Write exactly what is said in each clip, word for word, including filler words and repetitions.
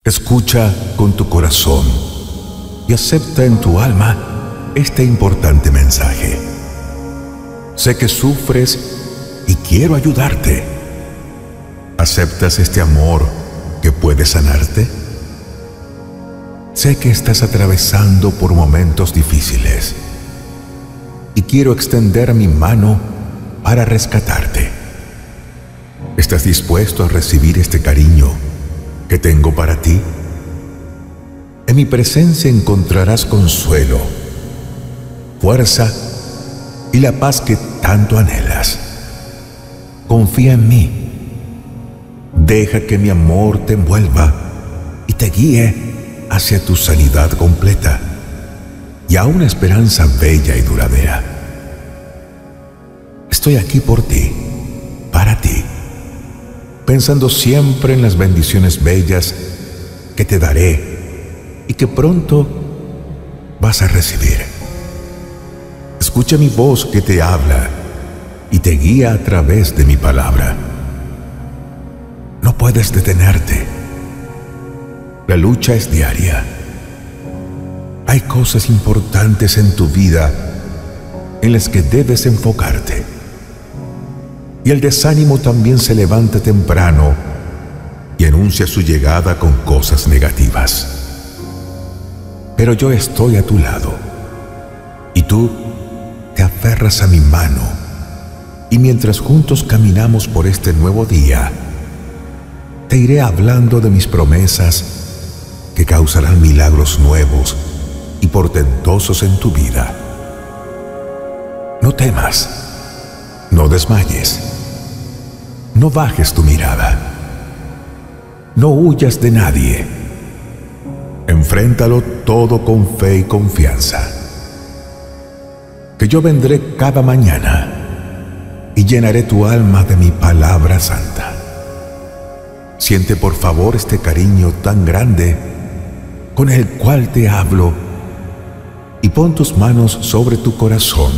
Escucha con tu corazón y acepta en tu alma este importante mensaje. Sé que sufres y quiero ayudarte. ¿Aceptas este amor que puede sanarte? Sé que estás atravesando por momentos difíciles y quiero extender mi mano para rescatarte. ¿Estás dispuesto a recibir este cariño que tengo para ti? En mi presencia encontrarás consuelo, fuerza y la paz que tanto anhelas. Confía en mí. Deja que mi amor te envuelva y te guíe hacia tu sanidad completa y a una esperanza bella y duradera. Estoy aquí por ti, para ti, pensando siempre en las bendiciones bellas que te daré y que pronto vas a recibir. Escucha mi voz que te habla y te guía a través de mi palabra. No puedes detenerte. La lucha es diaria. Hay cosas importantes en tu vida en las que debes enfocarte. Y el desánimo también se levanta temprano y anuncia su llegada con cosas negativas. Pero yo estoy a tu lado y tú te aferras a mi mano, y mientras juntos caminamos por este nuevo día, te iré hablando de mis promesas que causarán milagros nuevos y portentosos en tu vida. No temas, no desmayes, no bajes tu mirada, no huyas de nadie. Enfréntalo todo con fe y confianza, que yo vendré cada mañana y llenaré tu alma de mi palabra santa. Siente por favor este cariño tan grande con el cual te hablo y pon tus manos sobre tu corazón.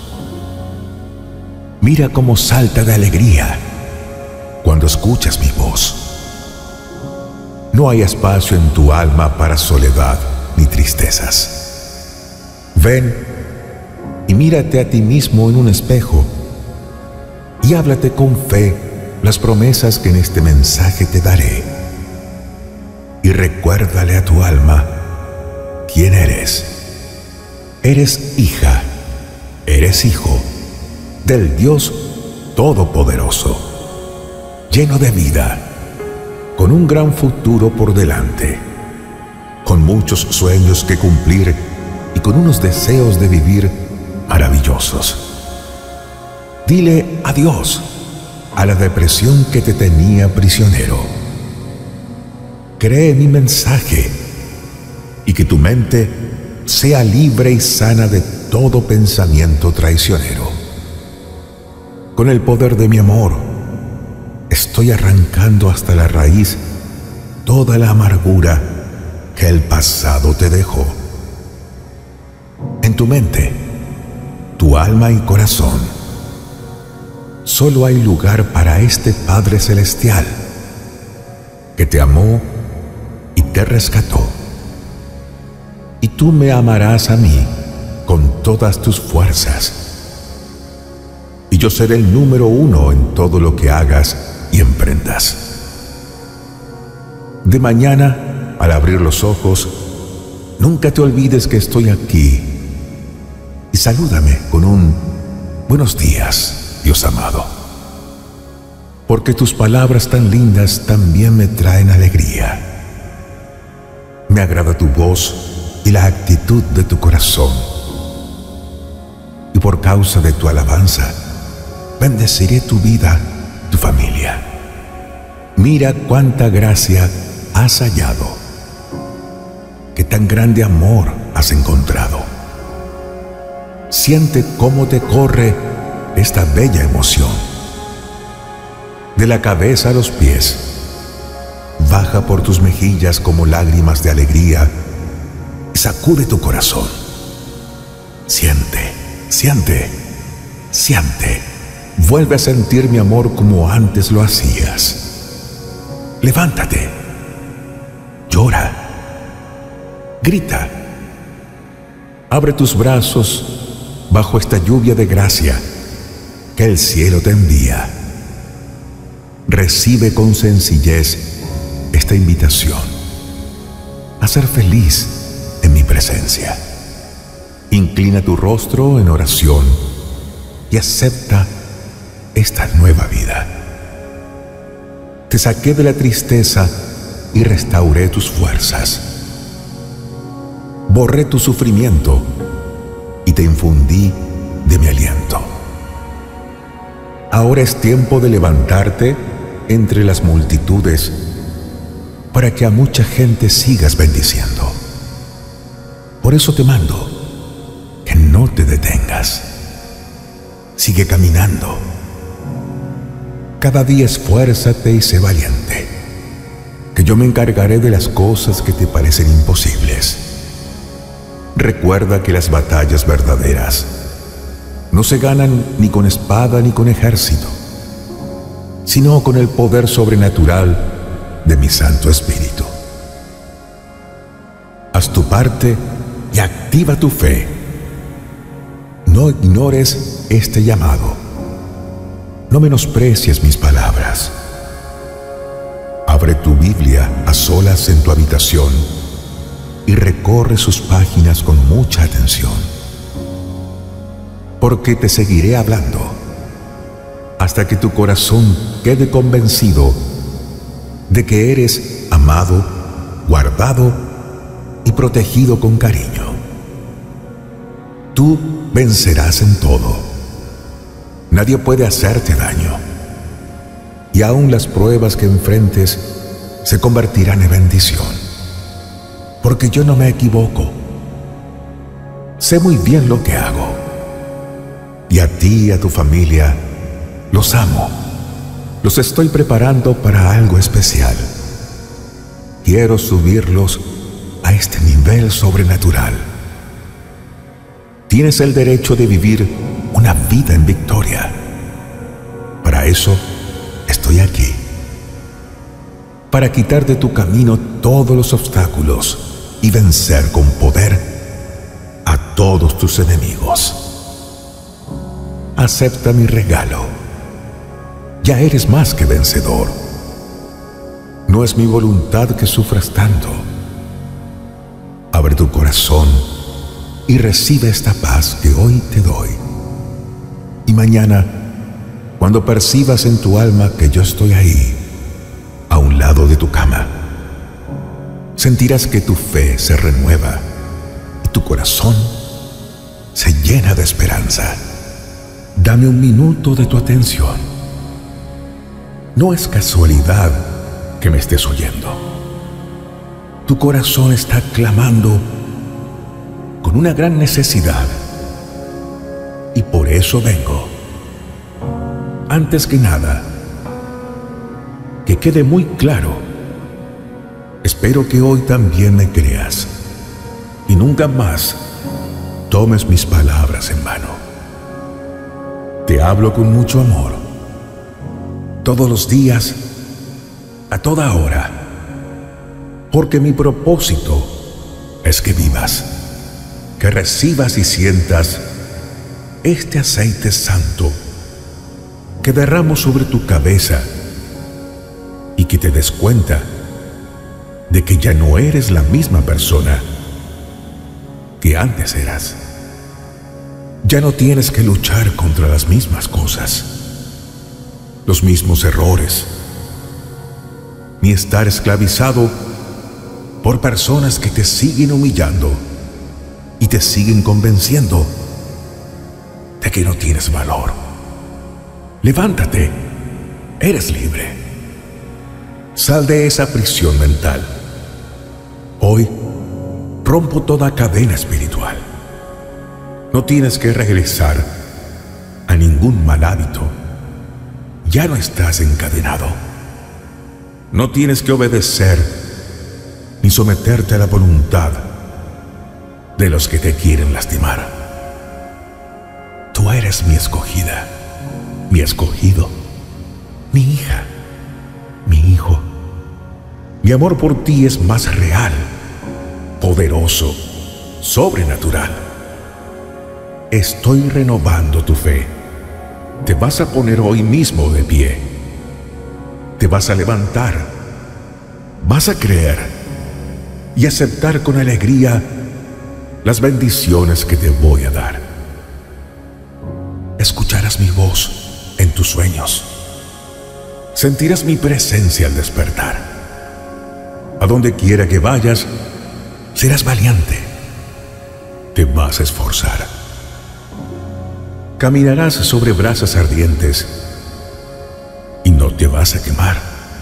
Mira cómo salta de alegría cuando escuchas mi voz. No hay espacio en tu alma para soledad ni tristezas. Ven y mírate a ti mismo en un espejo y háblate con fe las promesas que en este mensaje te daré. Y recuérdale a tu alma quién eres. Eres hija, eres hijo del Dios Todopoderoso, lleno de vida, con un gran futuro por delante, con muchos sueños que cumplir y con unos deseos de vivir maravillosos. Dile adiós a la depresión que te tenía prisionero. Cree mi mensaje y que tu mente sea libre y sana de todo pensamiento traicionero. Con el poder de mi amor, estoy arrancando hasta la raíz toda la amargura que el pasado te dejó. En tu mente, tu alma y corazón, solo hay lugar para este Padre Celestial que te amó y te rescató. Y tú me amarás a mí con todas tus fuerzas. Y yo seré el número uno en todo lo que hagas y emprendas. De mañana, al abrir los ojos, nunca te olvides que estoy aquí y salúdame con un buenos días, Dios amado. Porque tus palabras tan lindas también me traen alegría. Me agrada tu voz y la actitud de tu corazón. Y por causa de tu alabanza, bendeciré tu vida, tu familia. Mira cuánta gracia has hallado, qué tan grande amor has encontrado. Siente cómo te corre esta bella emoción. De la cabeza a los pies, baja por tus mejillas como lágrimas de alegría y sacude tu corazón. Siente, siente, siente. Vuelve a sentir mi amor como antes lo hacías. Levántate, llora. Grita. Abre tus brazos bajo esta lluvia de gracia que el cielo te envía. Recibe con sencillez esta invitación a ser feliz en mi presencia. Inclina tu rostro en oración y acepta esta nueva vida. Te saqué de la tristeza y restauré tus fuerzas. Borré tu sufrimiento y te infundí de mi aliento. Ahora es tiempo de levantarte entre las multitudes para que a mucha gente sigas bendiciendo. Por eso te mando que no te detengas. Sigue caminando. Cada día esfuérzate y sé valiente, que yo me encargaré de las cosas que te parecen imposibles. Recuerda que las batallas verdaderas no se ganan ni con espada ni con ejército, sino con el poder sobrenatural de mi Santo Espíritu. Haz tu parte y activa tu fe. No ignores este llamado. No menosprecies mis palabras. Abre tu Biblia a solas en tu habitación y recorre sus páginas con mucha atención, porque te seguiré hablando hasta que tu corazón quede convencido de que eres amado, guardado y protegido con cariño. Tú vencerás en todo. Nadie puede hacerte daño, y aún las pruebas que enfrentes se convertirán en bendición, porque yo no me equivoco. Sé muy bien lo que hago, y a ti y a tu familia los amo. Los estoy preparando para algo especial. Quiero subirlos a este nivel sobrenatural. Tienes el derecho de vivir una vida en victoria. Para eso estoy aquí. Para quitar de tu camino todos los obstáculos y vencer con poder a todos tus enemigos. Acepta mi regalo. Ya eres más que vencedor. No es mi voluntad que sufras tanto. Abre tu corazón y recibe esta paz que hoy te doy. Y mañana, cuando percibas en tu alma que yo estoy ahí, a un lado de tu cama, sentirás que tu fe se renueva y tu corazón se llena de esperanza. Dame un minuto de tu atención. No es casualidad que me estés oyendo. Tu corazón está clamando con una gran necesidad, y por eso vengo. Antes que nada, que quede muy claro, espero que hoy también me creas y nunca más tomes mis palabras en vano. Te hablo con mucho amor, todos los días, a toda hora, porque mi propósito es que vivas, que recibas y sientas este aceite santo que derramo sobre tu cabeza, y que te des cuenta de que ya no eres la misma persona que antes eras. Ya no tienes que luchar contra las mismas cosas, los mismos errores, ni estar esclavizado por personas que te siguen humillando y te siguen convenciendo de que no tienes valor. Levántate, eres libre. Sal de esa prisión mental. Hoy rompo toda cadena espiritual. No tienes que regresar a ningún mal hábito. Ya no estás encadenado. No tienes que obedecer ni someterte a la voluntad de los que te quieren lastimar. Tú eres mi escogida, mi escogido, mi hija, mi hijo. Mi amor por ti es más real poderoso, sobrenatural. Estoy renovando tu fe. Te vas a poner hoy mismo de pie. Te vas a levantar. Vas a creer y aceptar con alegría las bendiciones que te voy a dar. Escucharás mi voz en tus sueños. Sentirás mi presencia al despertar. A donde quiera que vayas, serás valiente. Te vas a esforzar. Caminarás sobre brasas ardientes y no te vas a quemar.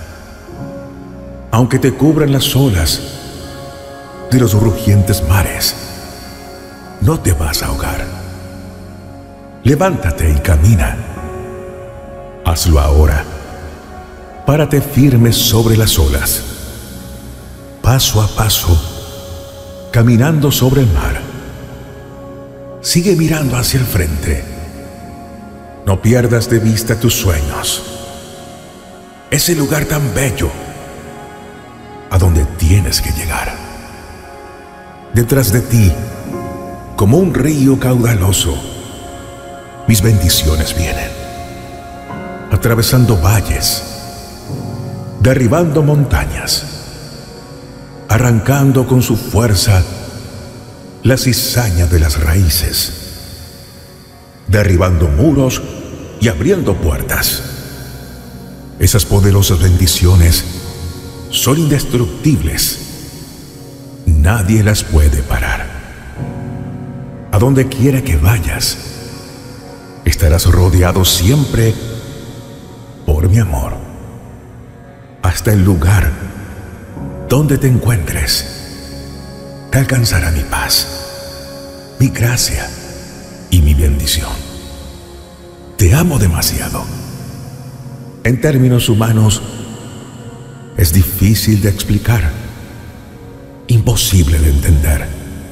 Aunque te cubran las olas de los rugientes mares, no te vas a ahogar. Levántate y camina. Hazlo ahora. Párate firme sobre las olas, paso a paso, caminando sobre el mar. Sigue mirando hacia el frente. No pierdas de vista tus sueños. Ese lugar tan bello a donde tienes que llegar. Detrás de ti, como un río caudaloso, mis bendiciones vienen, atravesando valles, derribando montañas, arrancando con su fuerza la cizaña de las raíces, derribando muros y abriendo puertas. Esas poderosas bendiciones son indestructibles. Nadie las puede parar. A donde quiera que vayas, estarás rodeado siempre por mi amor. Hasta el lugar donde te encuentres, te alcanzará mi paz, mi gracia y mi bendición. Te amo demasiado. En términos humanos, es difícil de explicar, imposible de entender.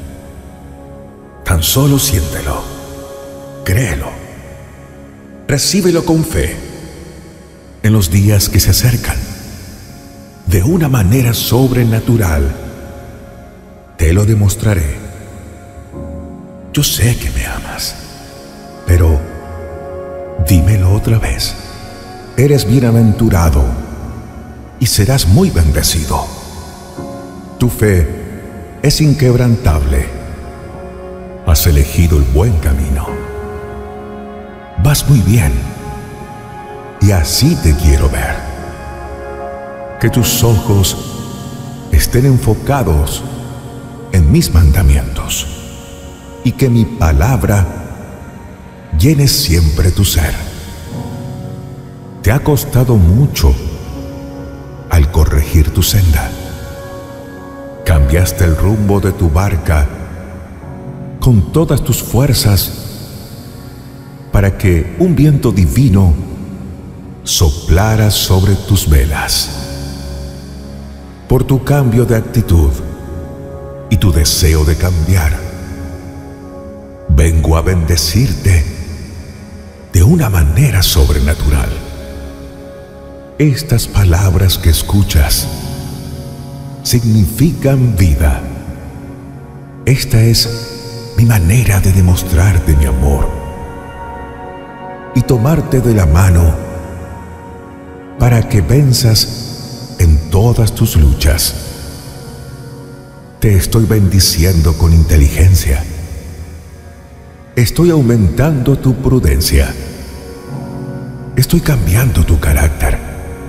Tan solo siéntelo, créelo, recíbelo con fe. En los días que se acercan, de una manera sobrenatural, te lo demostraré. Yo sé que me amas, pero dímelo otra vez. Eres bienaventurado y serás muy bendecido. Tu fe es inquebrantable. Has elegido el buen camino. Vas muy bien y así te quiero ver. Que tus ojos estén enfocados en mis mandamientos y que mi palabra llene siempre tu ser. Te ha costado mucho al corregir tu senda. Cambiaste el rumbo de tu barca con todas tus fuerzas para que un viento divino soplara sobre tus velas. Por tu cambio de actitud y tu deseo de cambiar, vengo a bendecirte de una manera sobrenatural. Estas palabras que escuchas significan vida. Esta es mi manera de demostrarte mi amor y tomarte de la mano para que venzas en todas tus luchas. Te estoy bendiciendo con inteligencia. Estoy aumentando tu prudencia. Estoy cambiando tu carácter.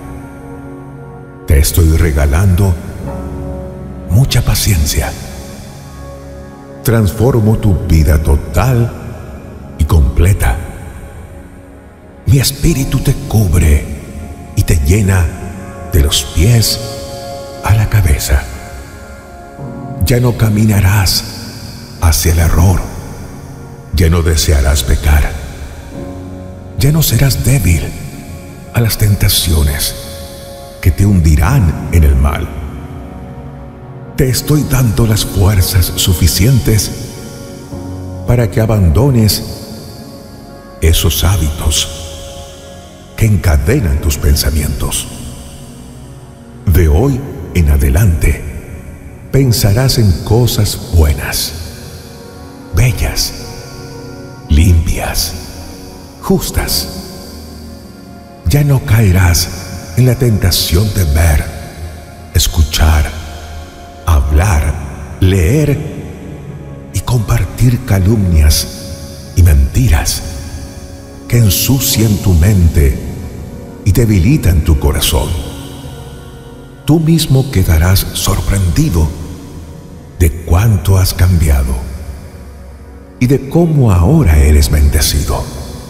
Te estoy regalando mucha paciencia. Transformo tu vida total y completa. Mi espíritu te cubre y te llena de los pies a la cabeza. Ya no caminarás hacia el error. Ya no desearás pecar. Ya no serás débil a las tentaciones que te hundirán en el mal. Te estoy dando las fuerzas suficientes para que abandones esos hábitos que encadenan tus pensamientos. De hoy en adelante, pensarás en cosas buenas, bellas, limpias, justas. Ya no caerás en la tentación de ver, escuchar, hablar, leer y compartir calumnias y mentiras que ensucian tu mente y debilitan tu corazón. Tú mismo quedarás sorprendido de cuánto has cambiado y de cómo ahora eres bendecido.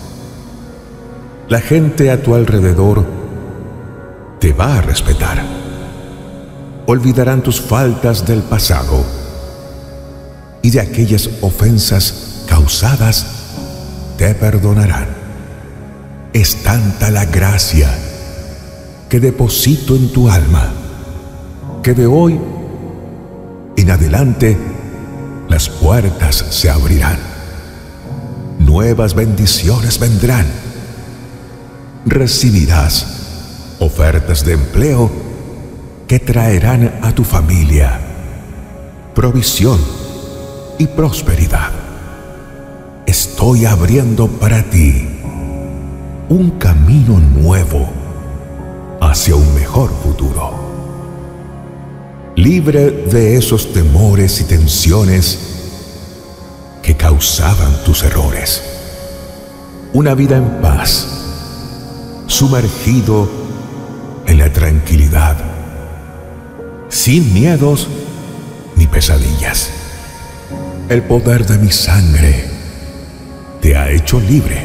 La gente a tu alrededor te va a respetar. Olvidarán tus faltas del pasado y de aquellas ofensas causadas te perdonarán. Es tanta la gracia que deposito en tu alma que de hoy en adelante las puertas se abrirán. Nuevas bendiciones vendrán. Recibirás ofertas de empleo que traerán a tu familia provisión y prosperidad. Estoy abriendo para ti un camino nuevo hacia un mejor futuro. Libre de esos temores y tensiones que causaban tus errores. Una vida en paz, sumergido en la tranquilidad, sin miedos ni pesadillas. El poder de mi sangre te ha hecho libre.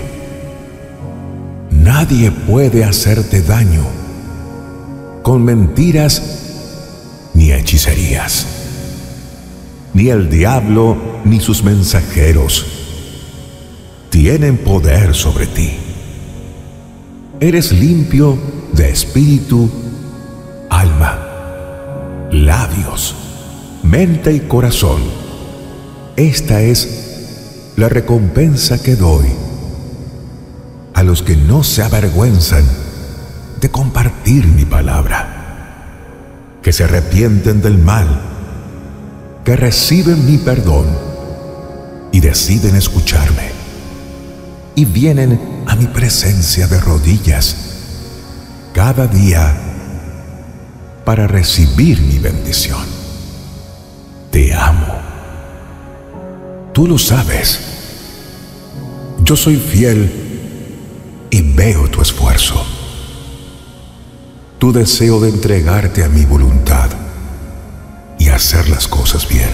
Nadie puede hacerte daño con mentiras ni hechicerías. Ni el diablo ni sus mensajeros tienen poder sobre ti. Eres limpio de espíritu, alma, labios, mente y corazón. Esta es la recompensa que doy a los que no se avergüenzan de compartir mi palabra, que se arrepienten del mal, que reciben mi perdón y deciden escucharme y vienen a mi presencia de rodillas cada día para recibir mi bendición. Te amo. Tú lo sabes. Yo soy fiel y veo tu esfuerzo, tu deseo de entregarte a mi voluntad y hacer las cosas bien.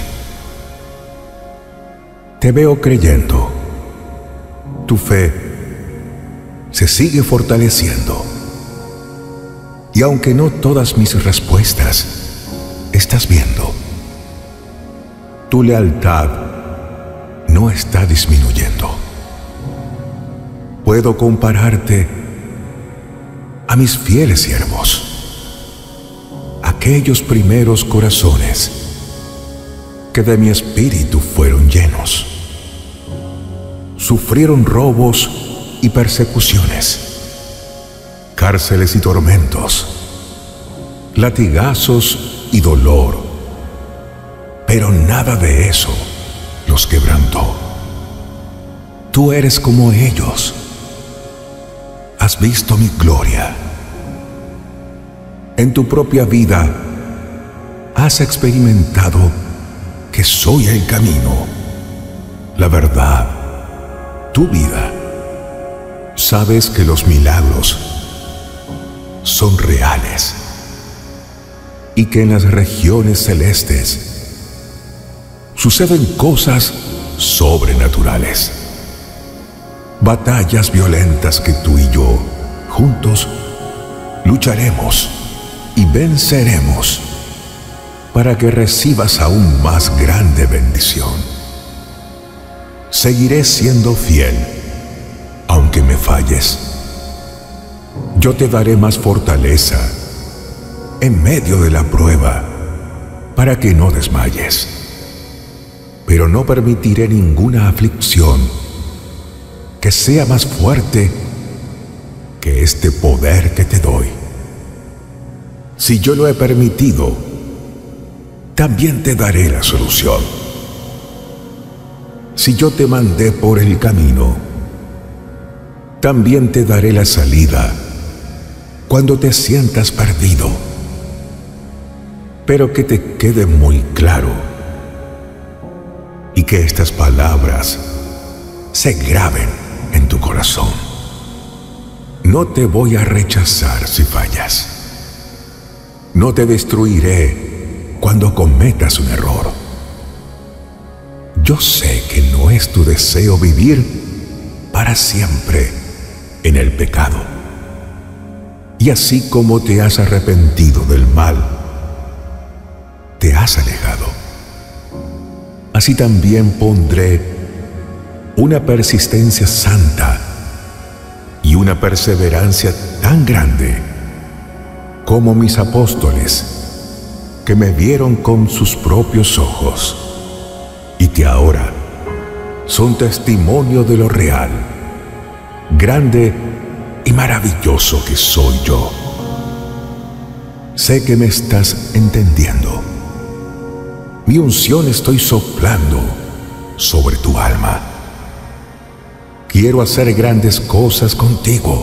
Te veo creyendo. Tu fe se sigue fortaleciendo. Y aunque no todas mis respuestas estás viendo, tu lealtad no está disminuyendo. Puedo compararte a mis fieles siervos, aquellos primeros corazones que de mi espíritu fueron llenos. Sufrieron robos y persecuciones, cárceles y tormentos, latigazos y dolor, pero nada de eso los quebrantó. Tú eres como ellos. Has visto mi gloria. En tu propia vida has experimentado que soy el camino, la verdad, tu vida. Sabes que los milagros son reales y que en las regiones celestes suceden cosas sobrenaturales. Batallas violentas que tú y yo, juntos, lucharemos y venceremos para que recibas aún más grande bendición. Seguiré siendo fiel, aunque me falles. Yo te daré más fortaleza en medio de la prueba para que no desmayes. Pero no permitiré ninguna aflicción que sea más fuerte que este poder que te doy. Si yo lo he permitido, también te daré la solución. Si yo te mandé por el camino, también te daré la salida cuando te sientas perdido. Pero que te quede muy claro y que estas palabras se graben en tu corazón. No te voy a rechazar si fallas. No te destruiré cuando cometas un error. Yo sé que no es tu deseo vivir para siempre en el pecado. Y así como te has arrepentido del mal, te has alejado, así también pondré una persistencia santa y una perseverancia tan grande como mis apóstoles, que me vieron con sus propios ojos y que ahora son testimonio de lo real, grande y maravilloso que soy yo. Sé que me estás entendiendo. Mi unción estoy soplando sobre tu alma. Quiero hacer grandes cosas contigo.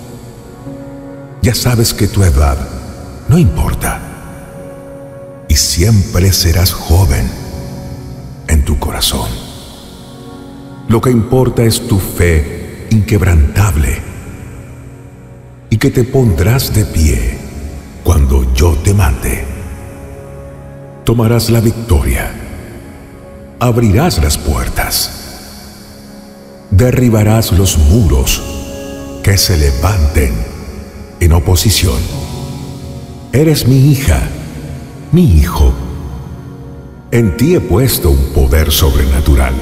Ya sabes que tu edad no importa y siempre serás joven en tu corazón. Lo que importa es tu fe inquebrantable y que te pondrás de pie cuando yo te mande. Tomarás la victoria, abrirás las puertas, derribarás los muros que se levanten en oposición. Eres mi hija, mi hijo. En ti he puesto un poder sobrenatural,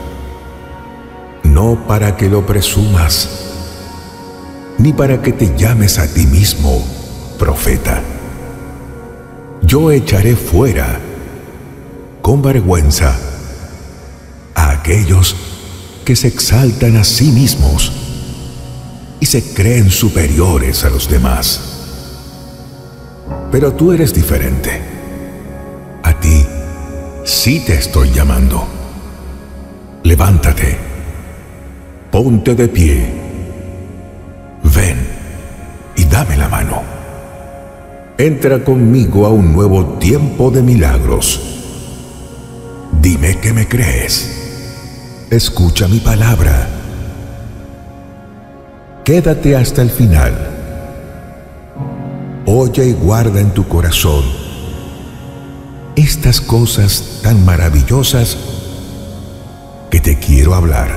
no para que lo presumas, ni para que te llames a ti mismo profeta. Yo echaré fuera con vergüenza a aquellos que se exaltan a sí mismos y se creen superiores a los demás. Pero tú eres diferente. A ti sí te estoy llamando. Levántate, ponte de pie, ven y dame la mano. Entra conmigo a un nuevo tiempo de milagros. Dime que me crees. Escucha mi palabra. Quédate hasta el final. Oye y guarda en tu corazón estas cosas tan maravillosas que te quiero hablar.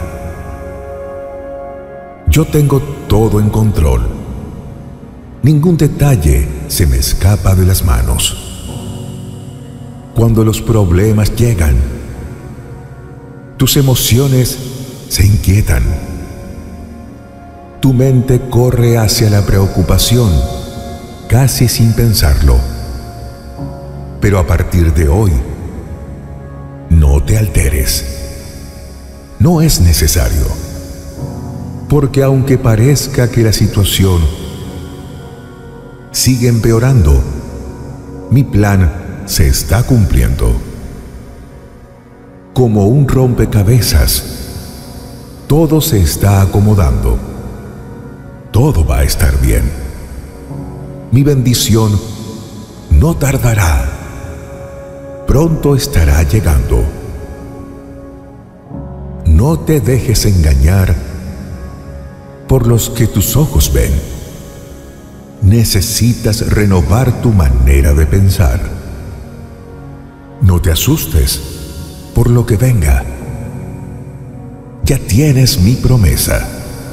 Yo tengo todo en control. Ningún detalle se me escapa de las manos. Cuando los problemas llegan, tus emociones se inquietan. Tu mente corre hacia la preocupación, casi sin pensarlo. Pero a partir de hoy, no te alteres. No es necesario. Porque aunque parezca que la situación sigue empeorando, mi plan se está cumpliendo. Como un rompecabezas, todo se está acomodando. Todo va a estar bien. Mi bendición no tardará. Pronto estará llegando. No te dejes engañar por los que tus ojos ven. Necesitas renovar tu manera de pensar. No te asustes por lo que venga. Ya tienes mi promesa.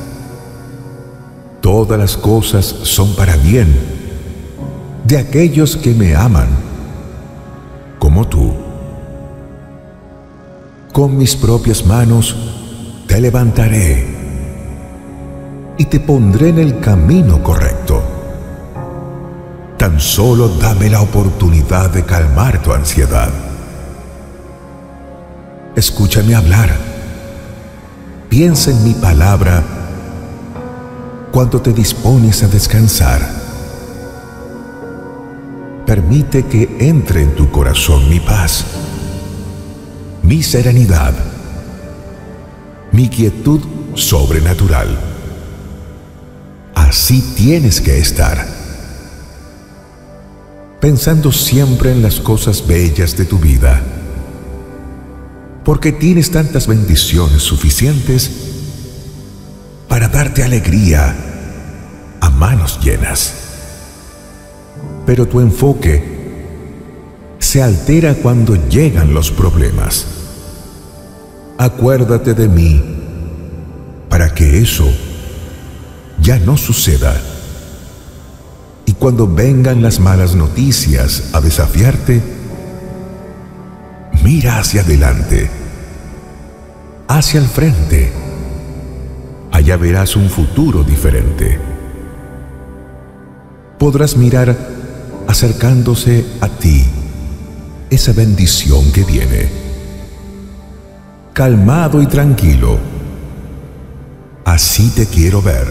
Todas las cosas son para bien de aquellos que me aman, como tú. Con mis propias manos te levantaré y te pondré en el camino correcto. Tan solo dame la oportunidad de calmar tu ansiedad. Escúchame hablar. Piensa en mi palabra cuando te dispones a descansar. Permite que entre en tu corazón mi paz, mi serenidad, mi quietud sobrenatural. Así tienes que estar, pensando siempre en las cosas bellas de tu vida, porque tienes tantas bendiciones suficientes para darte alegría a manos llenas. Pero tu enfoque se altera cuando llegan los problemas. Acuérdate de mí para que eso ya no suceda. Y cuando vengan las malas noticias a desafiarte, mira hacia adelante, hacia el frente. Allá verás un futuro diferente. Podrás mirar acercándose a ti esa bendición que viene. Calmado y tranquilo, así te quiero ver.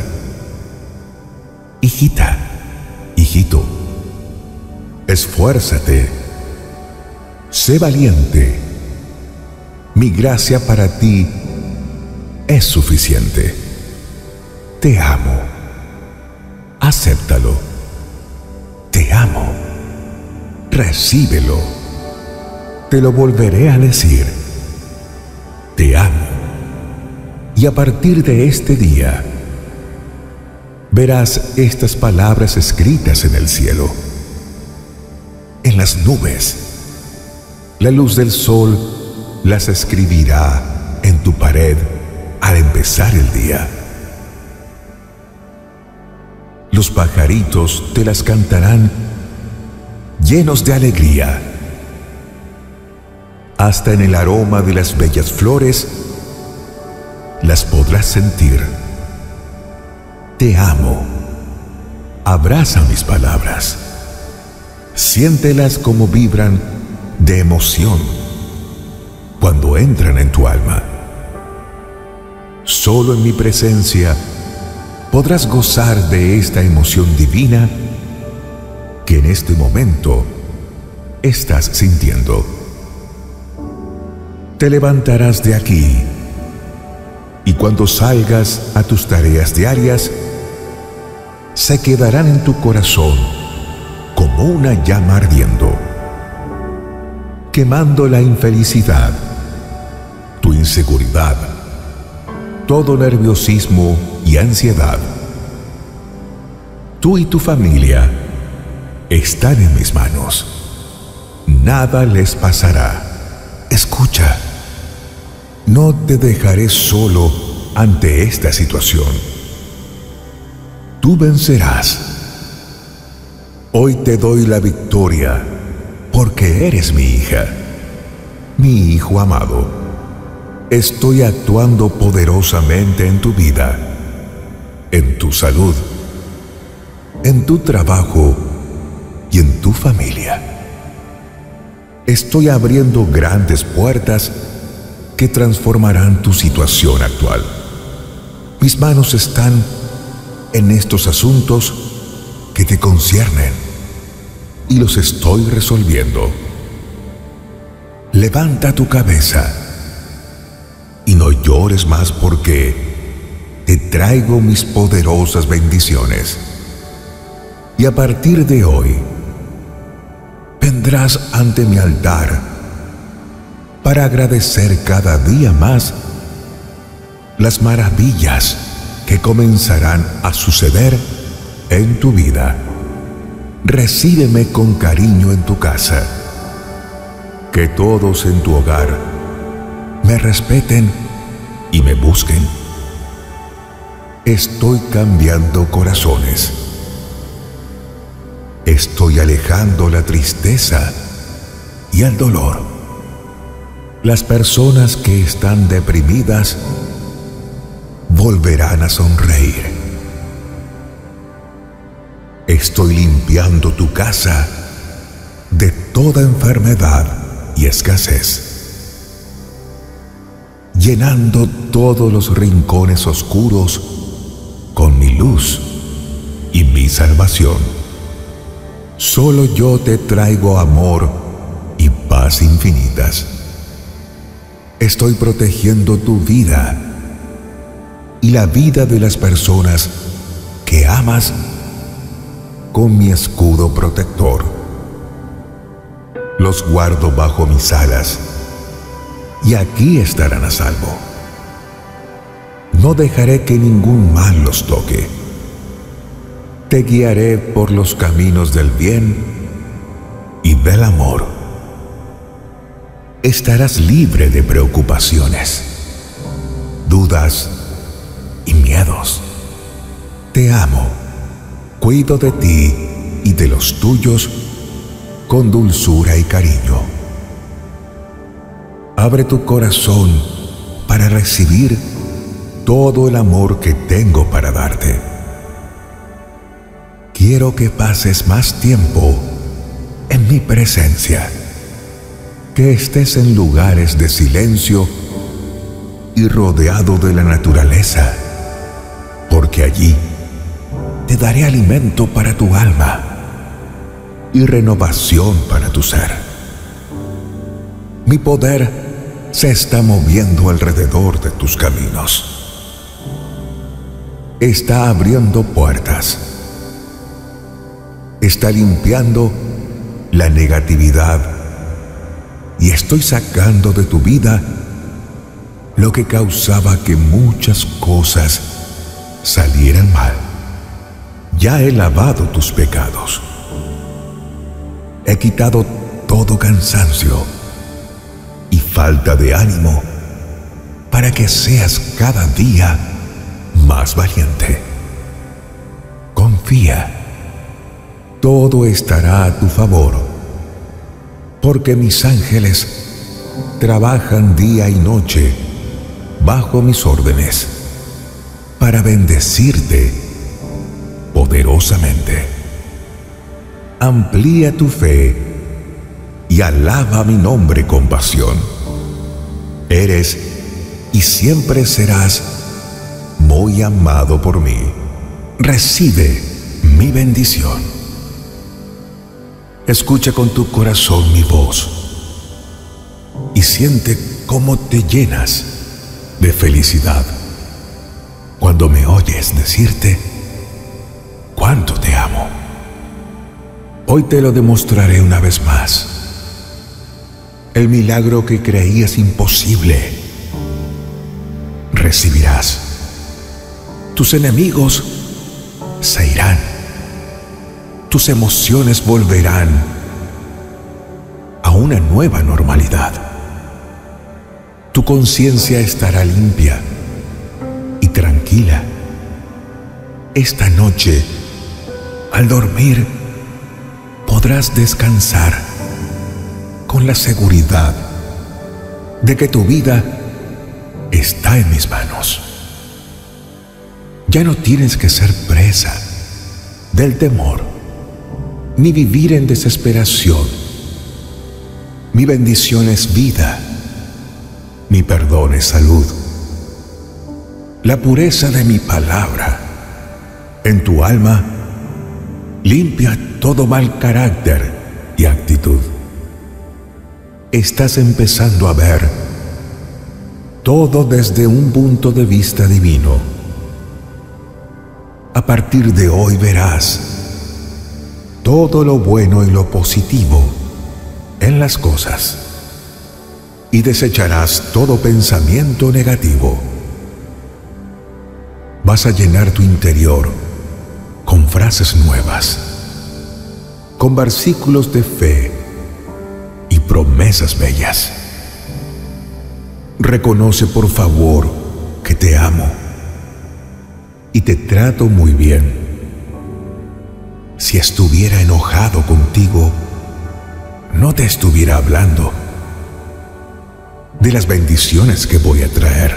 Hijita, hijito, esfuérzate, sé valiente. Mi gracia para ti es suficiente. Te amo. Acéptalo. Te amo. Recíbelo. Te lo volveré a decir. Te amo. Y a partir de este día, verás estas palabras escritas en el cielo, en las nubes. La luz del sol las escribirá en tu pared al empezar el día. Los pajaritos te las cantarán llenos de alegría. Hasta en el aroma de las bellas flores las podrás sentir. Te amo. Abraza mis palabras. Siéntelas como vibran de emoción cuando entran en tu alma. Solo en mi presencia podrás gozar de esta emoción divina que en este momento estás sintiendo. Te levantarás de aquí y cuando salgas a tus tareas diarias, se quedarán en tu corazón como una llama ardiendo, quemando la infelicidad, tu inseguridad, todo nerviosismo y ansiedad. Tú y tu familia están en mis manos. Nada les pasará. Escucha, no te dejaré solo ante esta situación. Tú vencerás. Hoy te doy la victoria porque eres mi hija, mi hijo amado. Estoy actuando poderosamente en tu vida, en tu salud, en tu trabajo y en tu familia. Estoy abriendo grandes puertas que transformarán tu situación actual. Mis manos están en estos asuntos que te conciernen y los estoy resolviendo. Levanta tu cabeza y no llores más porque te traigo mis poderosas bendiciones. Y a partir de hoy, vendrás ante mi altar para agradecer cada día más las maravillas que comenzarán a suceder en tu vida. Recíbeme con cariño en tu casa. Que todos en tu hogar me respeten y me busquen. Estoy cambiando corazones. Estoy alejando la tristeza y el dolor. Las personas que están deprimidas volverán a sonreír. Estoy limpiando tu casa de toda enfermedad y escasez, llenando todos los rincones oscuros con mi luz y mi salvación. Solo yo te traigo amor y paz infinitas. Estoy protegiendo tu vida y la vida de las personas que amas con mi escudo protector. Los guardo bajo mis alas y aquí estarán a salvo. No dejaré que ningún mal los toque. Te guiaré por los caminos del bien y del amor. Estarás libre de preocupaciones, dudas y miedos. Te amo, cuido de ti y de los tuyos con dulzura y cariño. Abre tu corazón para recibir todo el amor que tengo para darte. Quiero que pases más tiempo en mi presencia, que estés en lugares de silencio y rodeado de la naturaleza, porque allí te daré alimento para tu alma y renovación para tu ser. Mi poder se está moviendo alrededor de tus caminos. Está abriendo puertas. Está limpiando la negatividad y estoy sacando de tu vida lo que causaba que muchas cosas salieran mal. Ya he lavado tus pecados. He quitado todo cansancio y falta de ánimo para que seas cada día más valiente. Confía. Todo estará a tu favor, porque mis ángeles trabajan día y noche bajo mis órdenes para bendecirte poderosamente. Amplía tu fe y alaba mi nombre con pasión. Eres y siempre serás muy amado por mí. Recibe mi bendición. Escucha con tu corazón mi voz y siente cómo te llenas de felicidad cuando me oyes decirte cuánto te amo. Hoy te lo demostraré una vez más. El milagro que creías imposible, recibirás. Tus enemigos se irán. Tus emociones volverán a una nueva normalidad. Tu conciencia estará limpia y tranquila. Esta noche, al dormir, podrás descansar con la seguridad de que tu vida está en mis manos. Ya no tienes que ser presa del temor ni vivir en desesperación. Mi bendición es vida, mi perdón es salud. La pureza de mi palabra en tu alma limpia todo mal carácter y actitud. Estás empezando a ver todo desde un punto de vista divino. A partir de hoy verás todo lo bueno y lo positivo en las cosas y desecharás todo pensamiento negativo. Vas a llenar tu interior con frases nuevas, con versículos de fe y promesas bellas. Reconoce por favor que te amo y te trato muy bien. Si estuviera enojado contigo, no te estuviera hablando de las bendiciones que voy a traer.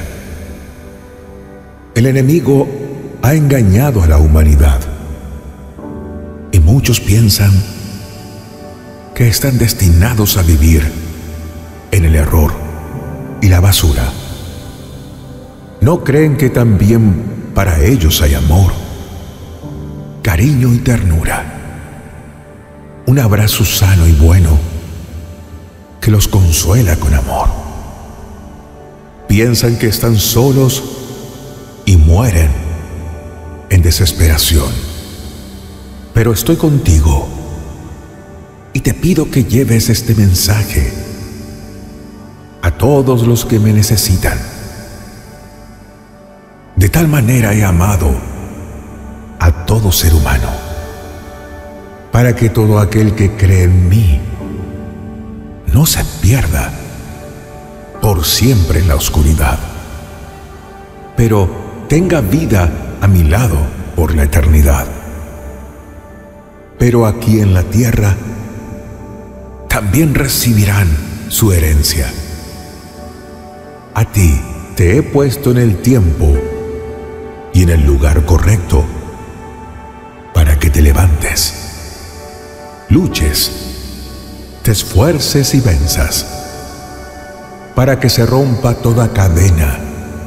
El enemigo ha engañado a la humanidad y muchos piensan que están destinados a vivir en el error y la basura. No creen que también para ellos hay amor, cariño y ternura. un abrazo sano y bueno que los consuela con amor. Piensan que están solos y mueren en desesperación. Pero estoy contigo y te pido que lleves este mensaje a todos los que me necesitan. De tal manera he amado a todo ser humano, para que todo aquel que cree en mí no se pierda por siempre en la oscuridad, pero tenga vida a mi lado por la eternidad. Pero aquí en la tierra también recibirán su herencia. A ti te he puesto en el tiempo y en el lugar correcto para que te levantes, luches, te esfuerces y venzas, para que se rompa toda cadena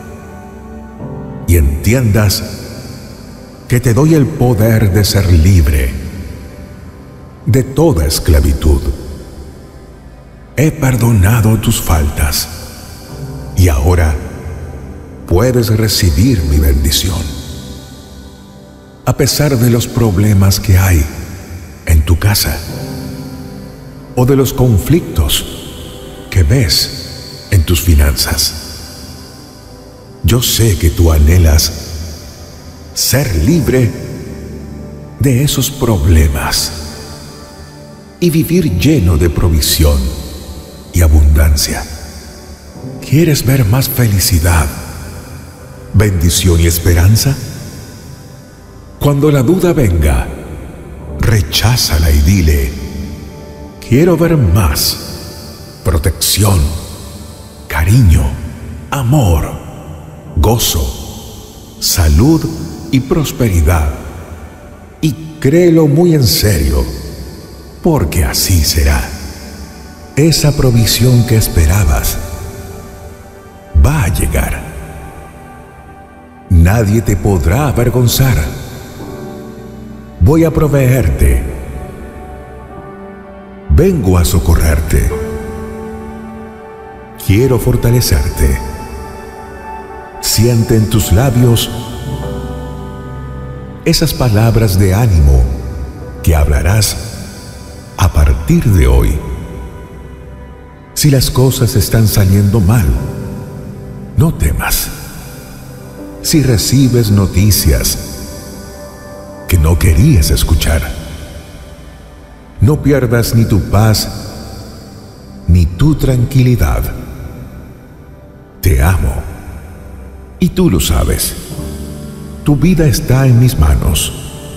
y entiendas que te doy el poder de ser libre de toda esclavitud. He perdonado tus faltas y ahora puedes recibir mi bendición. A pesar de los problemas que hay en tu casa o de los conflictos que ves en tus finanzas, yo sé que tú anhelas ser libre de esos problemas y vivir lleno de provisión y abundancia. ¿Quieres ver más felicidad, bendición y esperanza? Cuando la duda venga, recházala y dile: quiero ver más protección, cariño, amor, gozo, salud y prosperidad. Y créelo muy en serio, porque así será. Esa provisión que esperabas va a llegar. Nadie te podrá avergonzar. Voy a proveerte. Vengo a socorrerte. Quiero fortalecerte. Siente en tus labios esas palabras de ánimo que hablarás a partir de hoy. Si las cosas están saliendo mal, no temas. Si recibes noticias que no querías escuchar, no pierdas ni tu paz ni tu tranquilidad. Te amo y tú lo sabes. Tu vida está en mis manos.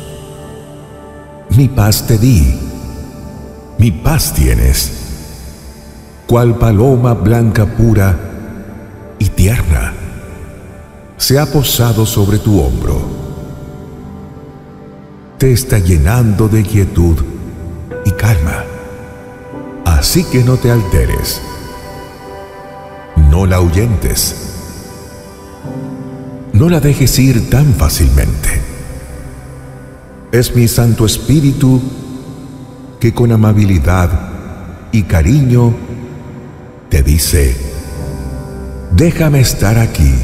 Mi paz te di, mi paz tienes, cual paloma blanca pura y tierna se ha posado sobre tu hombro. Te está llenando de quietud y calma, así que no te alteres, no la ahuyentes, no la dejes ir tan fácilmente. Es mi Santo Espíritu que con amabilidad y cariño te dice: déjame estar aquí.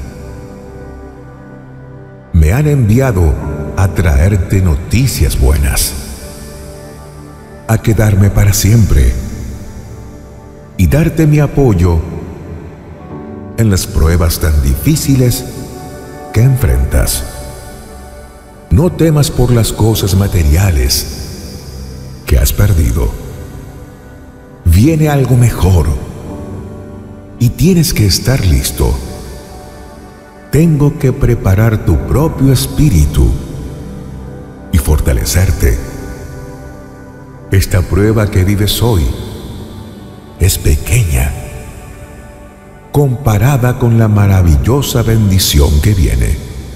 Me han enviado a traerte noticias buenas, a quedarme para siempre y darte mi apoyo en las pruebas tan difíciles que enfrentas. No temas por las cosas materiales que has perdido. Viene algo mejor y tienes que estar listo. Tengo que preparar tu propio espíritu y fortalecerte. Esta prueba que vives hoy es pequeña comparada con la maravillosa bendición que viene.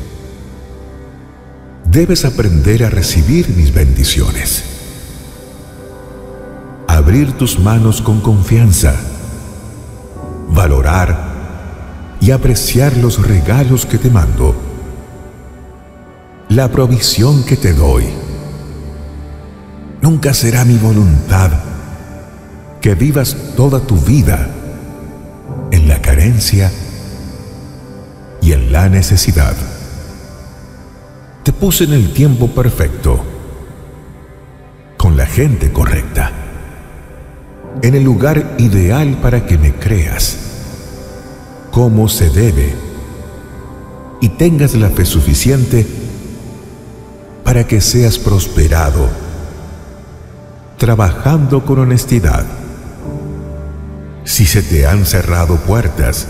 Debes aprender a recibir mis bendiciones. Abrir tus manos con confianza, valorar y apreciar los regalos que te mando, la provisión que te doy. Nunca será mi voluntad que vivas toda tu vida en la carencia y en la necesidad. Te puse en el tiempo perfecto, con la gente correcta, en el lugar ideal para que me creas como se debe y tengas la fe suficiente para que seas prosperado, trabajando con honestidad. Si se te han cerrado puertas,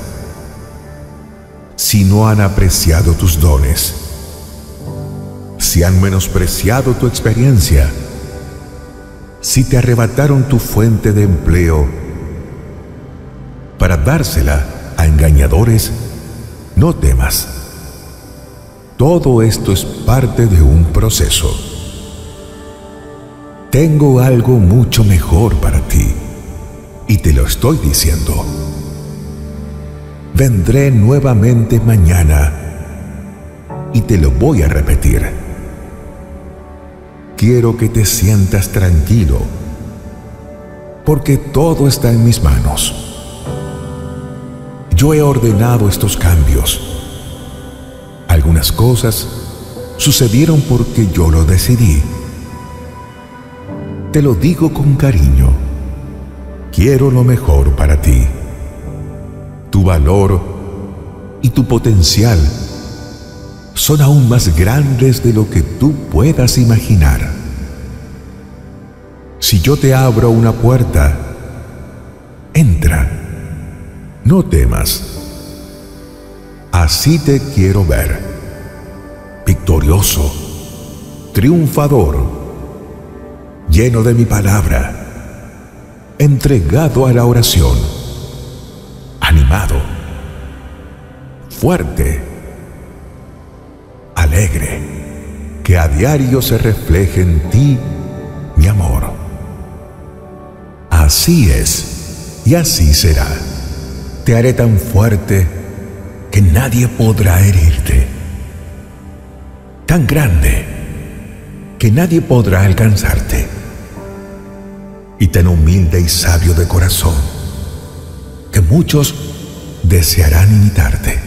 si no han apreciado tus dones, si han menospreciado tu experiencia, si te arrebataron tu fuente de empleo para dársela a engañadores, no temas. Todo esto es parte de un proceso. Tengo algo mucho mejor para ti y te lo estoy diciendo. Vendré nuevamente mañana y te lo voy a repetir. Quiero que te sientas tranquilo, porque todo está en mis manos. Yo he ordenado estos cambios. Algunas cosas sucedieron porque yo lo decidí. Te lo digo con cariño. Quiero lo mejor para ti. Tu valor y tu potencial son aún más grandes de lo que tú puedas imaginar. Si yo te abro una puerta, entra. No temas. Así te quiero ver, victorioso, triunfador, lleno de mi palabra, entregado a la oración, animado, fuerte, alegre, que a diario se refleje en ti mi amor. Así es y así será. Te haré tan fuerte que nadie podrá herirte, tan grande que nadie podrá alcanzarte, y tan humilde y sabio de corazón que muchos desearán imitarte.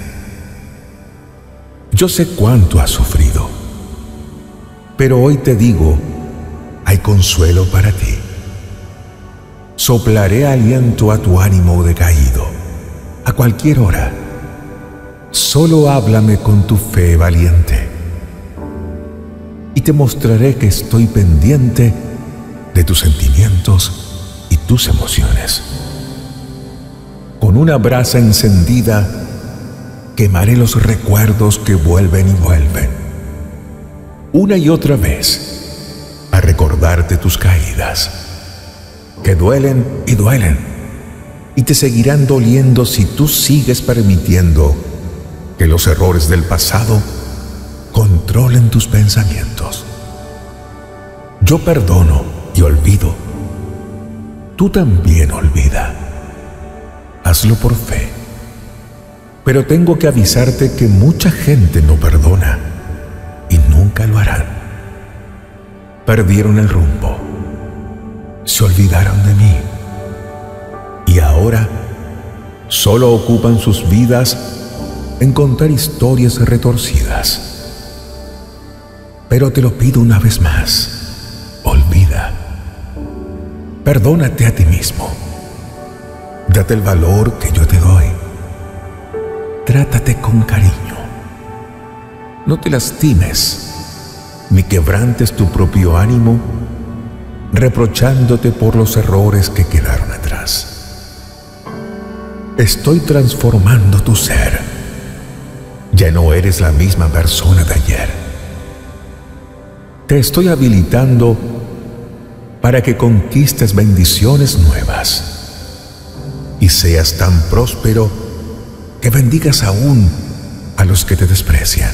Yo sé cuánto has sufrido, pero hoy te digo, hay consuelo para ti. Soplaré aliento a tu ánimo decaído, a cualquier hora. Solo háblame con tu fe valiente, y te mostraré que estoy pendiente de tus sentimientos y tus emociones. Con una brasa encendida, quemaré los recuerdos que vuelven y vuelven, una y otra vez, a recordarte tus caídas, que duelen y duelen, y te seguirán doliendo si tú sigues permitiendo que los errores del pasado controlen tus pensamientos. Yo perdono y olvido. Tú también olvida. Hazlo por fe. Pero tengo que avisarte que mucha gente no perdona y nunca lo harán. Perdieron el rumbo. Se olvidaron de mí. Y ahora solo ocupan sus vidas en contar historias retorcidas. Pero te lo pido una vez más, olvida. Perdónate a ti mismo. Date el valor que yo te doy. Trátate con cariño. No te lastimes, ni quebrantes tu propio ánimo, reprochándote por los errores que quedaron atrás. Estoy transformando tu ser. Ya no eres la misma persona de ayer. Te estoy habilitando para que conquistes bendiciones nuevas y seas tan próspero que bendigas aún a los que te desprecian.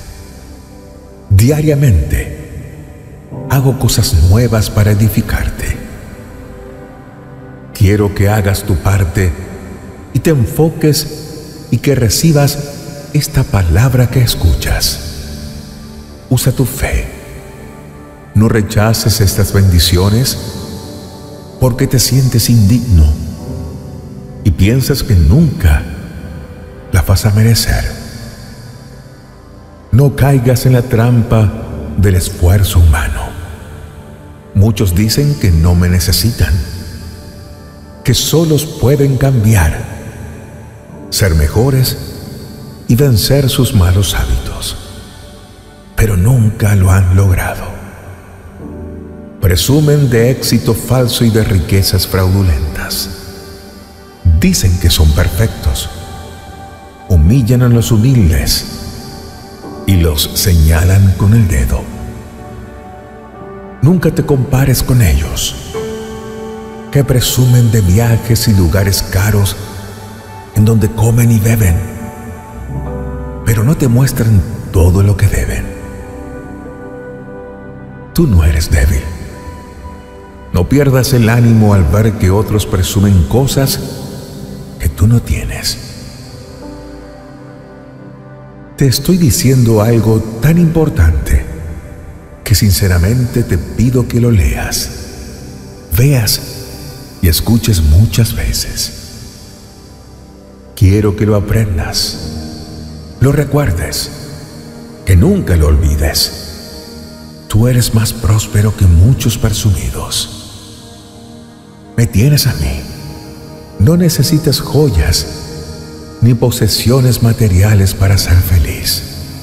Diariamente hago cosas nuevas para edificarte. Quiero que hagas tu parte y te enfoques y que recibas esta palabra que escuchas. Usa tu fe. No rechaces estas bendiciones porque te sientes indigno y piensas que nunca la vas a merecer. No caigas en la trampa del esfuerzo humano. Muchos dicen que no me necesitan, que solos pueden cambiar, ser mejores y vencer sus malos hábitos, pero nunca lo han logrado. Presumen de éxito falso y de riquezas fraudulentas. Dicen que son perfectos, humillan a los humildes y los señalan con el dedo. Nunca te compares con ellos, que presumen de viajes y lugares caros en donde comen y beben, pero no te muestran todo lo que deben. Tú no eres débil. No pierdas el ánimo al ver que otros presumen cosas que tú no tienes. Te estoy diciendo algo tan importante que sinceramente te pido que lo leas, veas y escuches muchas veces. Quiero que lo aprendas, lo recuerdes, que nunca lo olvides. Tú eres más próspero que muchos presumidos. Me tienes a mí. No necesitas joyas ni posesiones materiales para ser feliz.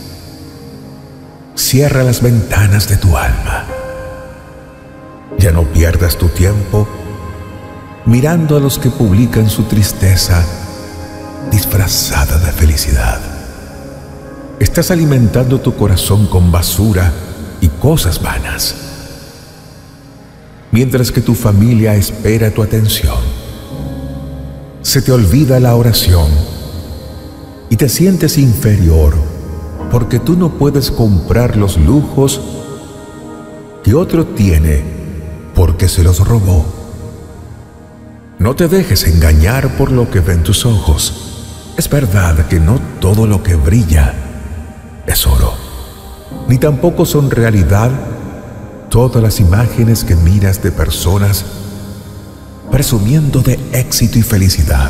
Cierra las ventanas de tu alma. Ya no pierdas tu tiempo mirando a los que publican su tristeza disfrazada de felicidad. Estás alimentando tu corazón con basura y cosas vanas, mientras que tu familia espera tu atención. Se te olvida la oración y te sientes inferior porque tú no puedes comprar los lujos que otro tiene porque se los robó. No te dejes engañar por lo que ven tus ojos. Es verdad que no todo lo que brilla es oro, ni tampoco son realidad todas las imágenes que miras de personas presumiendo de éxito y felicidad.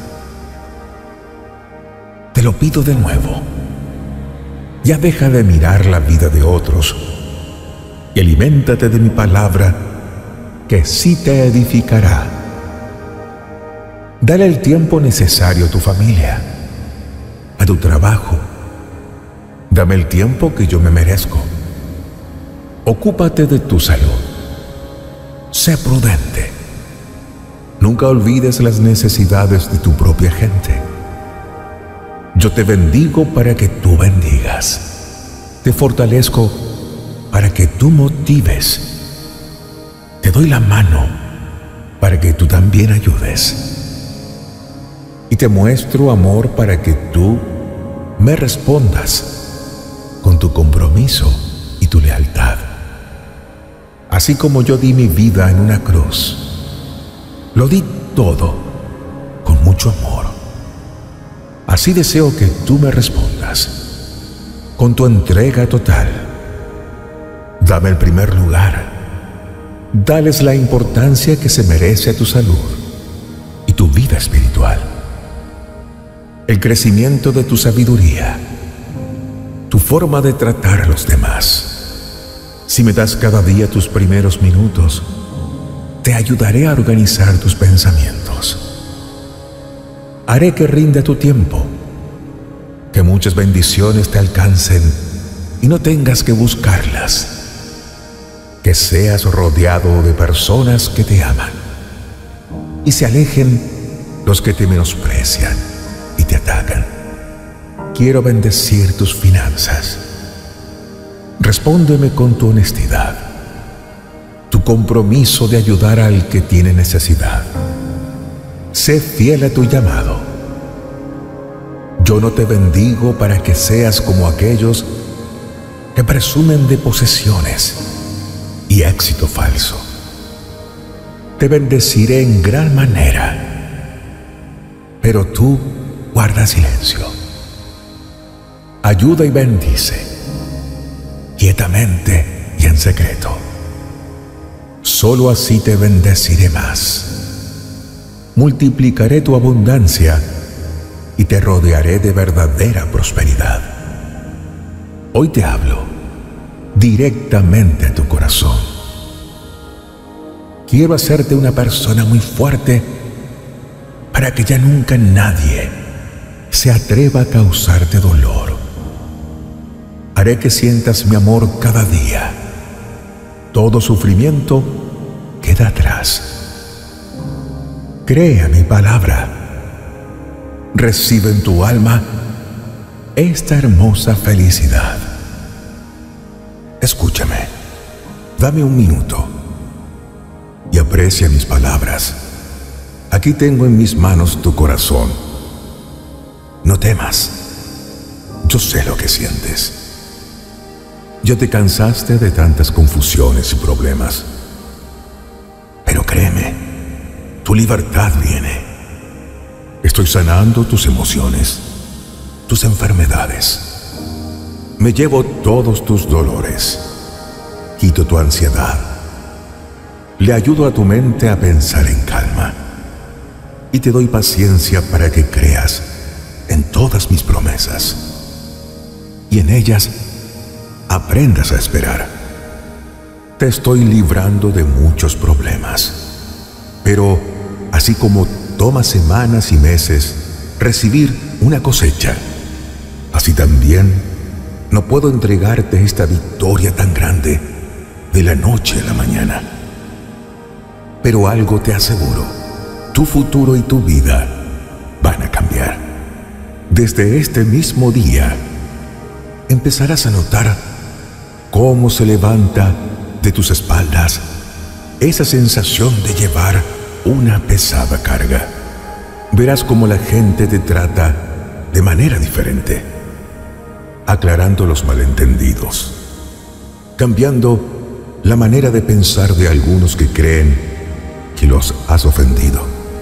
Te lo pido de nuevo. Ya deja de mirar la vida de otros y aliméntate de mi palabra que sí te edificará. Dale el tiempo necesario a tu familia, a tu trabajo. Dame el tiempo que yo me merezco. Ocúpate de tu salud. Sé prudente. Nunca olvides las necesidades de tu propia gente. Yo te bendigo para que tú bendigas. Te fortalezco para que tú motives. Te doy la mano para que tú también ayudes. Y te muestro amor para que tú me respondas con tu compromiso y tu lealtad. Así como yo di mi vida en una cruz, lo di todo con mucho amor. Así deseo que tú me respondas con tu entrega total. Dame el primer lugar. Dales la importancia que se merece a tu salud y tu vida espiritual. El crecimiento de tu sabiduría, tu forma de tratar a los demás. Si me das cada día tus primeros minutos, te ayudaré a organizar tus pensamientos. Haré que rinda tu tiempo, que muchas bendiciones te alcancen y no tengas que buscarlas. Que seas rodeado de personas que te aman y se alejen los que te menosprecian y te atacan. Quiero bendecir tus finanzas. Respóndeme con tu honestidad, tu compromiso de ayudar al que tiene necesidad. Sé fiel a tu llamado. Yo no te bendigo para que seas como aquellos que presumen de posesiones y éxito falso. Te bendeciré en gran manera, pero tú guarda silencio. Ayuda y bendice, quietamente y en secreto. Solo así te bendeciré más. Multiplicaré tu abundancia y te rodearé de verdadera prosperidad. Hoy te hablo directamente a tu corazón. Quiero hacerte una persona muy fuerte para que ya nunca nadie se atreva a causarte dolor. Haré que sientas mi amor cada día. Todo sufrimiento queda atrás. Cree a mi palabra. Recibe en tu alma esta hermosa felicidad. Escúchame, dame un minuto y aprecia mis palabras. Aquí tengo en mis manos tu corazón. No temas, yo sé lo que sientes. Ya te cansaste de tantas confusiones y problemas. Pero créeme, tu libertad viene. Estoy sanando tus emociones, tus enfermedades. Me llevo todos tus dolores. Quito tu ansiedad. Le ayudo a tu mente a pensar en calma. Y te doy paciencia para que creas en todas mis promesas. Y en ellas aprendas a esperar. Te estoy librando de muchos problemas. Pero así como toma semanas y meses recibir una cosecha, así también no puedo entregarte esta victoria tan grande de la noche a la mañana. Pero algo te aseguro, tu futuro y tu vida van a cambiar. Desde este mismo día empezarás a notar cómo se levanta de tus espaldas esa sensación de llevar una pesada carga. Verás cómo la gente te trata de manera diferente, aclarando los malentendidos, cambiando la manera de pensar de algunos que creen que los has ofendido.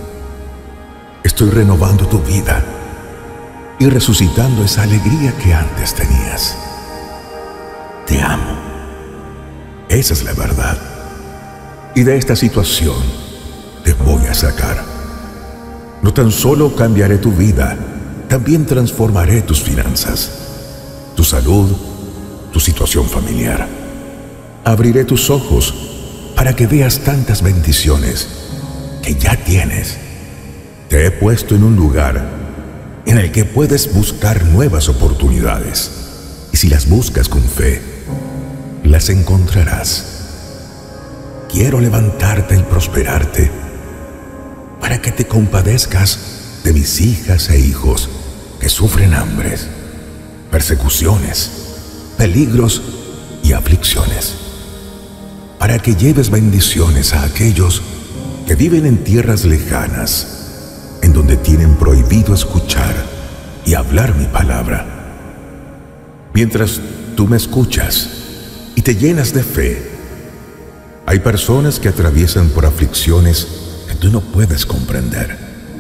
Estoy renovando tu vida y resucitando esa alegría que antes tenías. Te amo. Esa es la verdad. Y de esta situación te voy a sacar. No tan solo cambiaré tu vida, también transformaré tus finanzas, tu salud, tu situación familiar. Abriré tus ojos para que veas tantas bendiciones que ya tienes. Te he puesto en un lugar en el que puedes buscar nuevas oportunidades. Y si las buscas con fe, las encontrarás. Quiero levantarte y prosperarte para que te compadezcas de mis hijas e hijos que sufren hambres, persecuciones, peligros y aflicciones, para que lleves bendiciones a aquellos que viven en tierras lejanas, en donde tienen prohibido escuchar y hablar mi palabra. Mientras tú me escuchas y te llenas de fe, hay personas que atraviesan por aflicciones que tú no puedes comprender.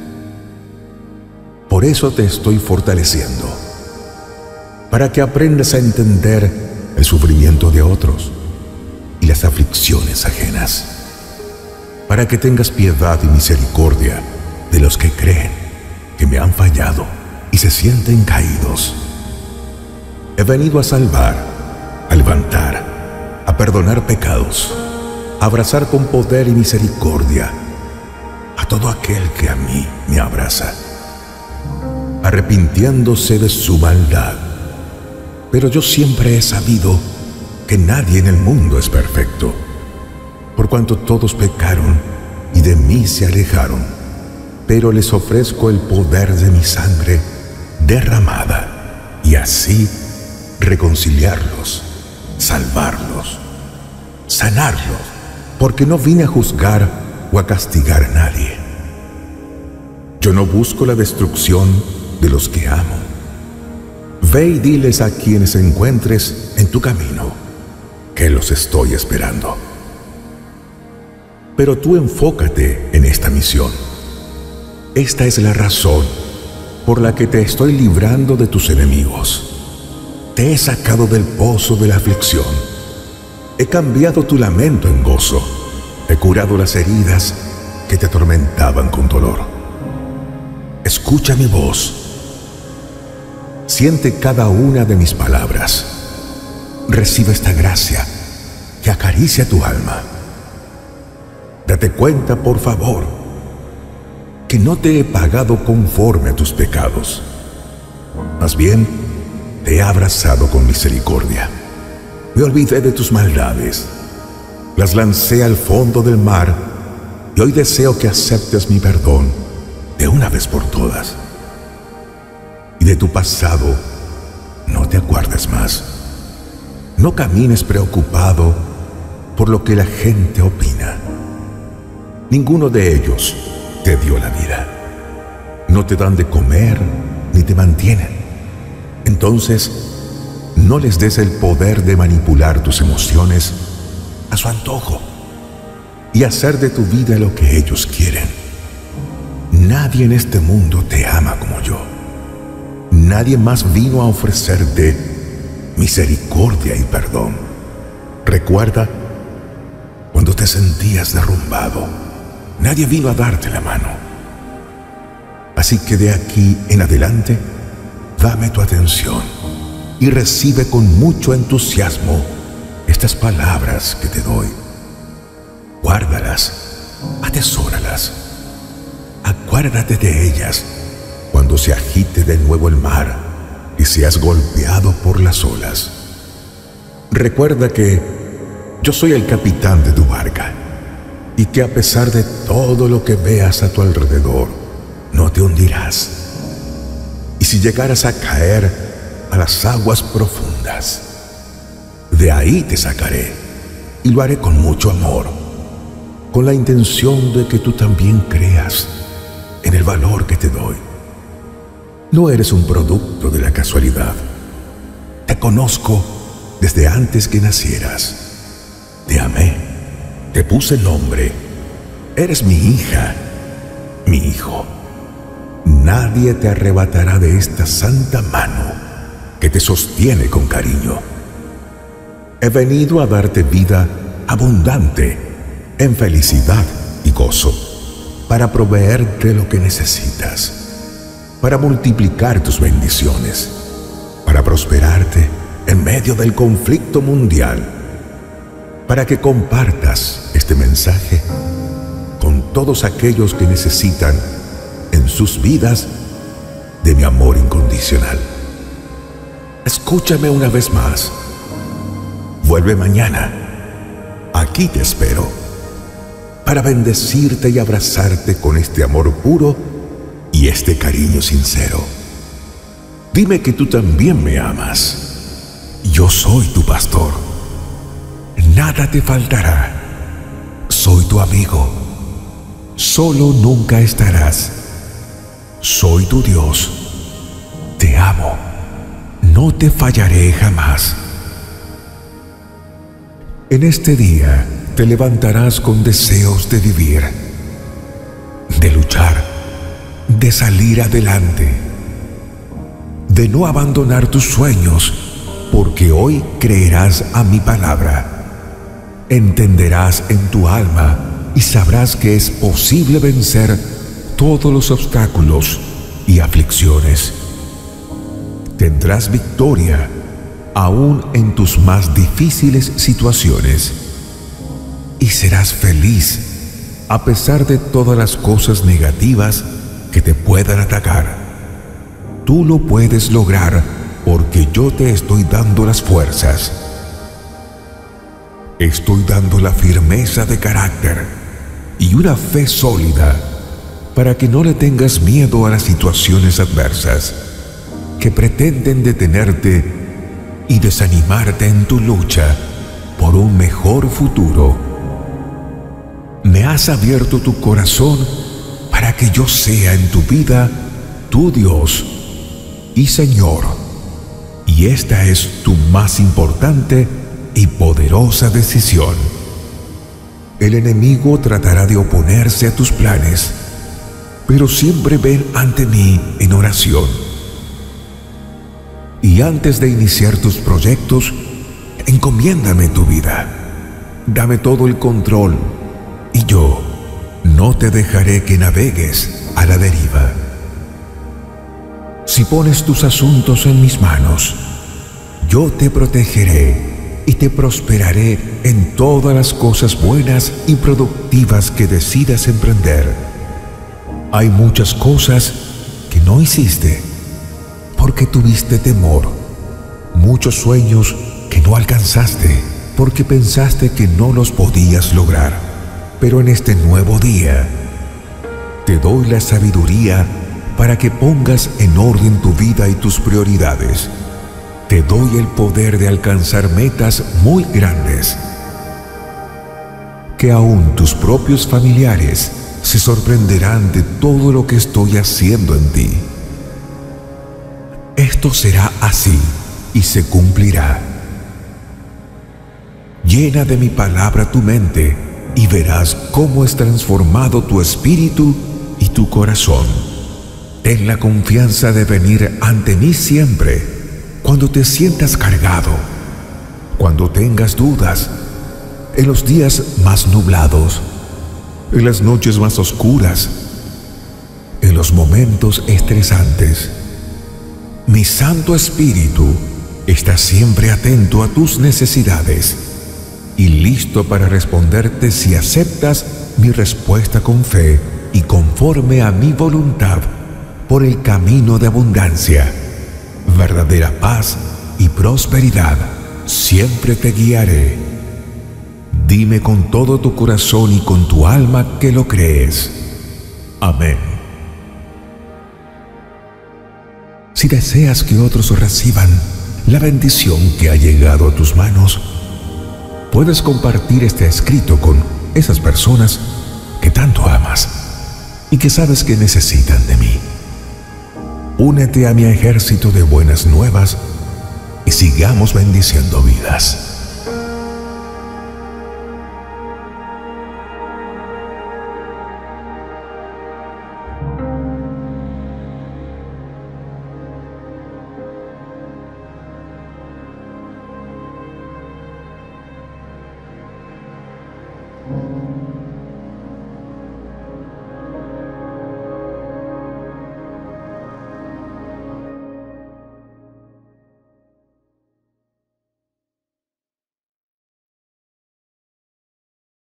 Por eso te estoy fortaleciendo, para que aprendas a entender el sufrimiento de otros y las aflicciones ajenas, para que tengas piedad y misericordia de los que creen que me han fallado y se sienten caídos. He venido a salvar, a levantar, a perdonar pecados, a abrazar con poder y misericordia a todo aquel que a mí me abraza, arrepintiéndose de su maldad. Pero yo siempre he sabido que nadie en el mundo es perfecto, por cuanto todos pecaron y de mí se alejaron. Pero les ofrezco el poder de mi sangre derramada, y así reconciliarlos, salvarlos, sanarlos, porque no vine a juzgar o a castigar a nadie. Yo no busco la destrucción de los que amo. Ve y diles a quienes encuentres en tu camino que los estoy esperando. Pero tú enfócate en esta misión. Esta es la razón por la que te estoy librando de tus enemigos. Te he sacado del pozo de la aflicción. He cambiado tu lamento en gozo He curado las heridas que te atormentaban con dolor. Escucha mi voz. Siente cada una de mis palabras. Recibe esta gracia que acaricia tu alma. Date cuenta, por favor, que no te he pagado conforme a tus pecados. Más bien, te he abrazado con misericordia. Me olvidé de tus maldades. Las lancé al fondo del mar y hoy deseo que aceptes mi perdón de una vez por todas. Y de tu pasado no te acuerdes más. No camines preocupado por lo que la gente opina. Ninguno de ellos te dio la vida. No te dan de comer ni te mantienen. Entonces, no les des el poder de manipular tus emociones a su antojo y hacer de tu vida lo que ellos quieren. Nadie en este mundo te ama como yo. Nadie más vino a ofrecerte misericordia y perdón. Recuerda cuando te sentías derrumbado. Nadie vino a darte la mano. Así que de aquí en adelante, dame tu atención y recibe con mucho entusiasmo estas palabras que te doy. Guárdalas, atesóralas. Acuérdate de ellas cuando se agite de nuevo el mar y seas golpeado por las olas. Recuerda que yo soy el capitán de tu barca y que a pesar de todo lo que veas a tu alrededor, no te hundirás. Y si llegaras a caer a las aguas profundas, de ahí te sacaré y lo haré con mucho amor, con la intención de que tú también creas en el valor que te doy. No eres un producto de la casualidad. Te conozco desde antes que nacieras. Te amé, te puse nombre. Eres mi hija, mi hijo. Nadie te arrebatará de esta santa mano que te sostiene con cariño. He venido a darte vida abundante en felicidad y gozo, para proveerte lo que necesitas, para multiplicar tus bendiciones, para prosperarte en medio del conflicto mundial, para que compartas este mensaje con todos aquellos que necesitan en sus vidas de mi amor incondicional. Escúchame una vez más. Vuelve mañana. Aquí te espero para bendecirte y abrazarte con este amor puro y este cariño sincero. Dime que tú también me amas. Yo soy tu pastor. Nada te faltará. Soy tu amigo. Solo nunca estarás. Soy tu Dios. Te amo. No te fallaré jamás. En este día te levantarás con deseos de vivir, de luchar, de salir adelante, de no abandonar tus sueños, porque hoy creerás a mi palabra. Entenderás en tu alma y sabrás que es posible vencer todos los obstáculos y aflicciones. Tendrás victoria aún en tus más difíciles situaciones, y serás feliz a pesar de todas las cosas negativas que te puedan atacar. Tú lo puedes lograr porque yo te estoy dando las fuerzas. Estoy dando la firmeza de carácter y una fe sólida para que no le tengas miedo a las situaciones adversas que pretenden detenerte y desanimarte en tu lucha por un mejor futuro. Me has abierto tu corazón para que yo sea en tu vida tu Dios y Señor, y esta es tu más importante y poderosa decisión. El enemigo tratará de oponerse a tus planes, pero siempre ven ante mí en oración. Y antes de iniciar tus proyectos, encomiéndame tu vida. Dame todo el control y yo no te dejaré que navegues a la deriva. Si pones tus asuntos en mis manos, yo te protegeré y te prosperaré en todas las cosas buenas y productivas que decidas emprender. Hay muchas cosas que no hiciste porque tuviste temor, muchos sueños que no alcanzaste porque pensaste que no los podías lograr. Pero en este nuevo día te doy la sabiduría para que pongas en orden tu vida y tus prioridades. Te doy el poder de alcanzar metas muy grandes, que aún tus propios familiares se sorprenderán de todo lo que estoy haciendo en ti. Esto será así y se cumplirá. Llena de mi palabra tu mente y verás cómo es transformado tu espíritu y tu corazón. Ten la confianza de venir ante mí siempre, cuando te sientas cargado, cuando tengas dudas, en los días más nublados, en las noches más oscuras, en los momentos estresantes. Mi Santo Espíritu está siempre atento a tus necesidades y listo para responderte si aceptas mi respuesta con fe y conforme a mi voluntad por el camino de abundancia, verdadera paz y prosperidad. Siempre te guiaré. Dime con todo tu corazón y con tu alma que lo crees. Amén. Si deseas que otros reciban la bendición que ha llegado a tus manos, puedes compartir este escrito con esas personas que tanto amas y que sabes que necesitan de mí. Únete a mi ejército de buenas nuevas y sigamos bendiciendo vidas. Thank you.